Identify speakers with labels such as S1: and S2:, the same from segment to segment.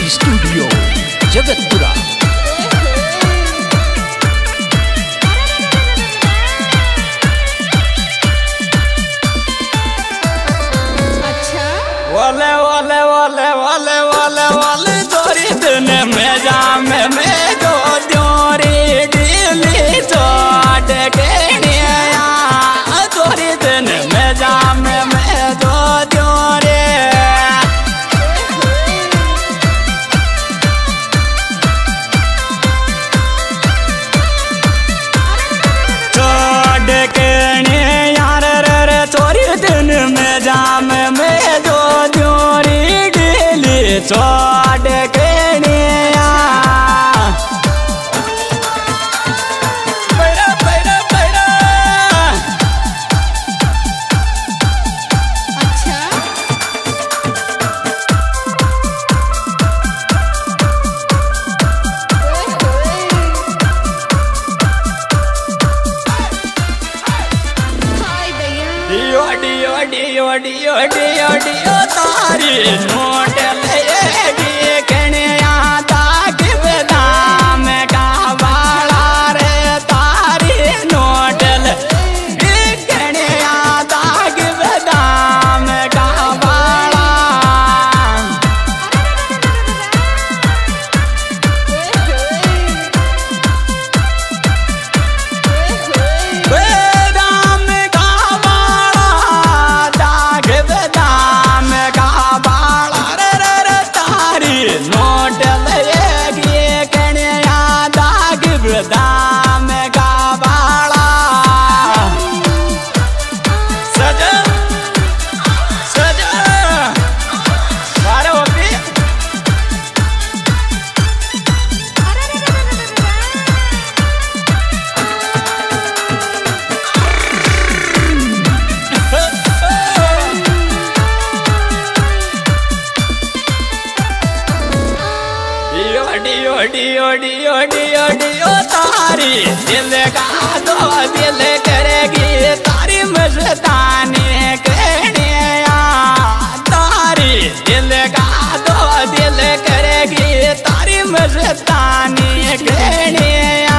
S1: Studio Jagatpura.
S2: वाले वाले वाले वाले वाले वाले तोरी दिन में जाम में जो त्योरी दिली चोट के निया तोरी दिन में जाम में जो त्योरी चोट के निया रे तोरी दिन में जाम में जो चोट के निया बैरा बैरा बैरा।
S3: अच्छा
S2: डियो डियो डियो डियो डियो डियो तारी नोट लेगी कन्या ताक बेदाम का बाला रे तारी नोट लेगी कन्या ताक बेदाम का बाला दाम का बाला सजा सजा बारे होती डियो डियो डियो डियो डियो तारी दिल का दो दिल करेगी तारी मस्तानी कन्या तारी दिल का दो दिल करेगी तारी मस्तानी कन्या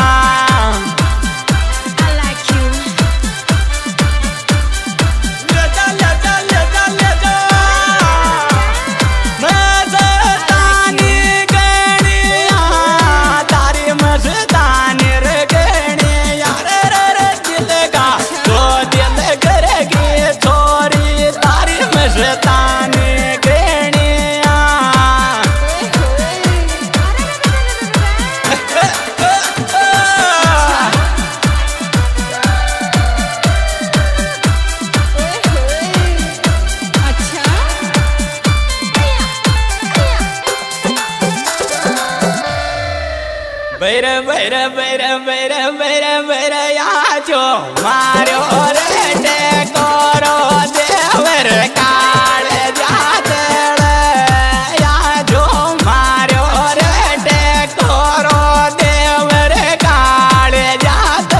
S2: बैर बैर बैर बैर बैर बैर या जो मारो रे करो देवर काल जाते या जो मारो रे करो देवर काल जाते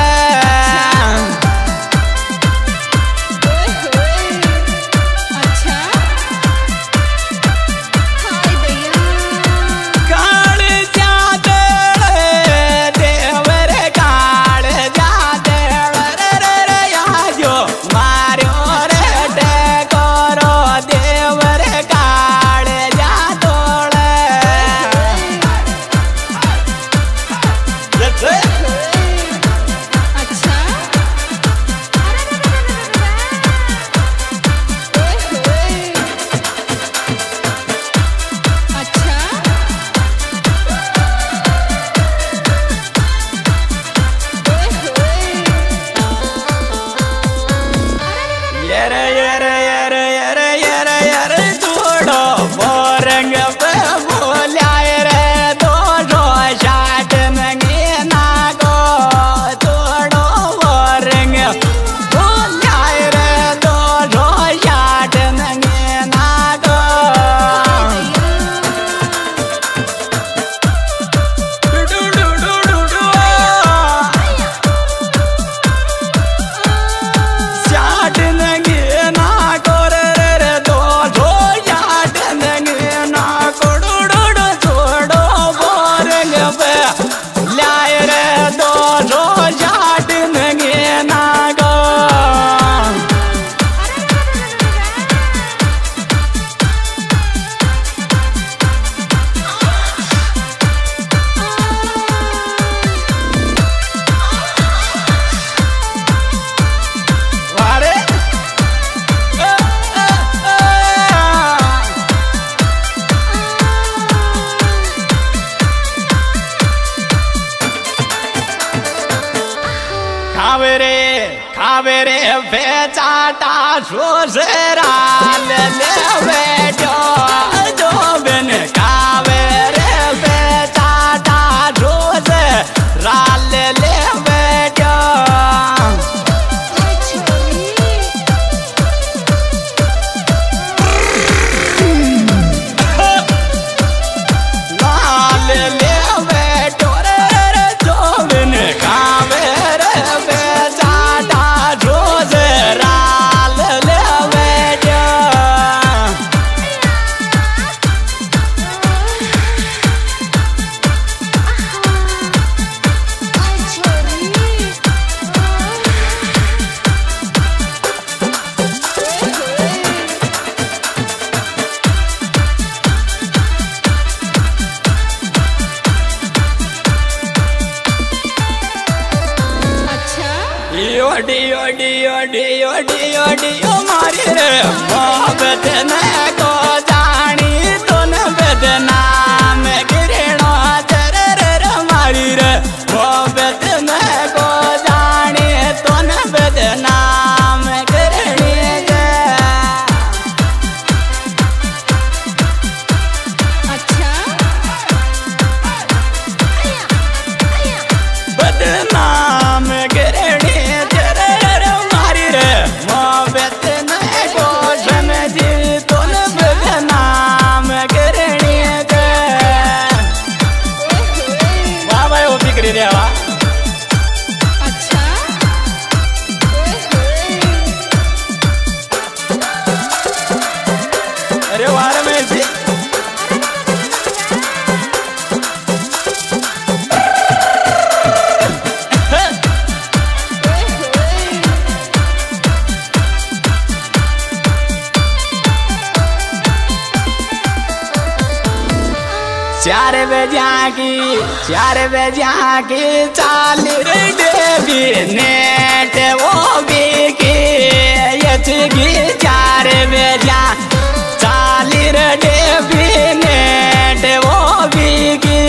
S3: अच्छा
S2: मारो खावे रे बेचाटा सोसरा ले बैठो जो बिन खावे रे बेचाटा सोसरा ले बैठो ओडी मारी रे मोहब्बत न को जानी तुन बदनाम गिरणो चर रे मारी रे मोहब्बत न को जानी तुन बदनाम गिरणी गे अच्छा बदनाम गिरणी अच्छा अरे वार में से चार बजा की चाल भी नेट वो भी की यचगी 4 बजा चाल भी नेट वो भी की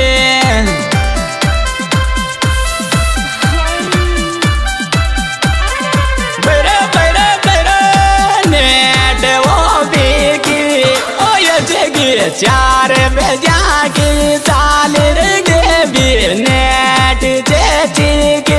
S2: नेट वो भी की ओ यचगी 4 बजा की चाल भी नेट चेची के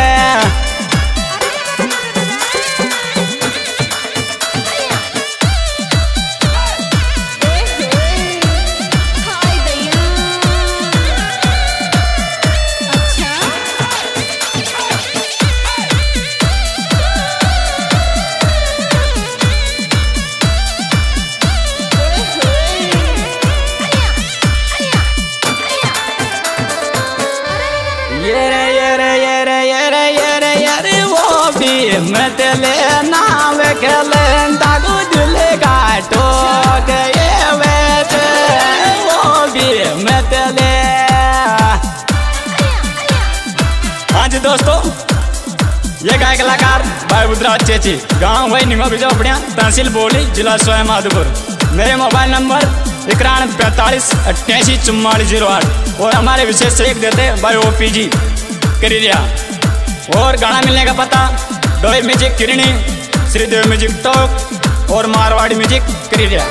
S2: मतले नाव खेलन दागू दिले गाटो गए वैसे वो भी मतले। हाँ जी दोस्तों, ये गाय कलाकार भाई बुद्धराज चेची, गांव भाई निमा बिजोपड़िया, तहसील बोली, जिला स्वयं माधोपुर। मेरे मोबाइल नंबर 91 45 88 44 08 और हमारे विशेष से एक देते भाई OPG करिया। और गाना मिलने का पता डोई म्यूजिक किरणी, श्रीदेव म्यूजिक टॉक और मारवाड़ी म्यूजिक करिया।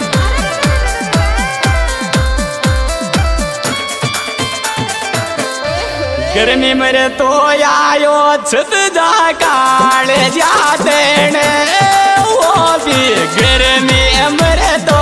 S2: गर्मी मेरे तो आयो छत जा काले जाते ने वो भी गर्मी मेरे तो